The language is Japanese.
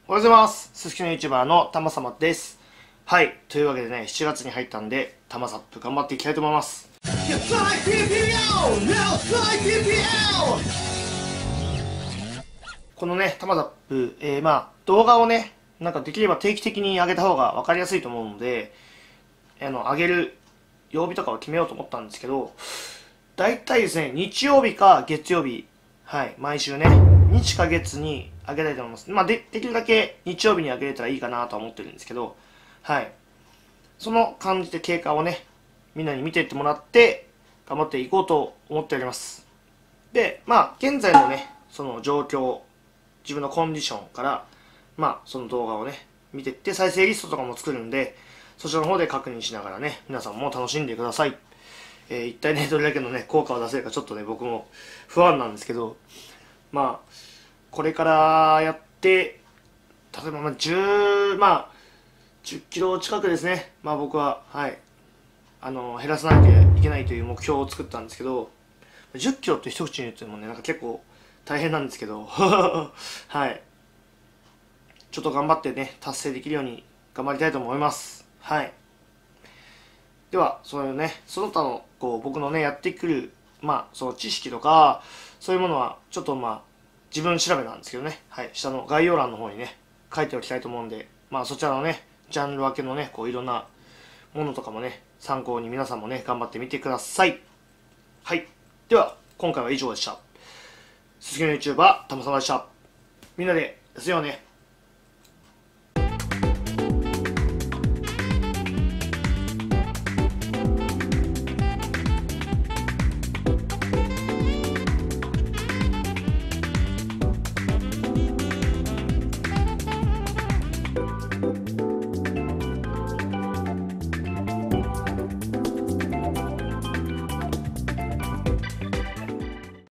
おはようございます。すすきの YouTuber のたまさまです。はい。というわけでね、7月に入ったんで、たまサップ頑張っていきたいと思います。このね、たまサップ、動画をね、なんかできれば定期的に上げた方が分かりやすいと思うので、上げる曜日とかを決めようと思ったんですけど、だいたいですね、日曜日か月曜日、はい、毎週ね、日か月に上げたいと思います。できるだけ日曜日に上げれたらいいかなとは思ってるんですけど、はい。その感じで経過をね、みんなに見ていってもらって、頑張っていこうと思っております。で、現在のね、その状況、自分のコンディションから、その動画をね、見ていって、再生リストとかも作るんで、そちらの方で確認しながらね、皆さんも楽しんでください。一体ね、どれだけのね、効果を出せるかちょっとね、僕も不安なんですけど、これからやって、例えば10キロ近くですね、僕は、はい、減らさなきゃいけないという目標を作ったんですけど、10キロって一口に言ってもね、なんか結構大変なんですけど、はい。ちょっと頑張ってね、達成できるように頑張りたいと思います。はい。では、その他の、僕のね、やってくる、その知識とか、そういうものは、ちょっと自分調べなんですけどね、はい、下の概要欄の方にね、書いておきたいと思うんで、そちらのね、ジャンル分けのね、いろんなものとかもね、参考に皆さんもね、頑張ってみてください。はい。では、今回は以上でした。すすきの YouTuber、たまさまでした。みんなで、ですよね。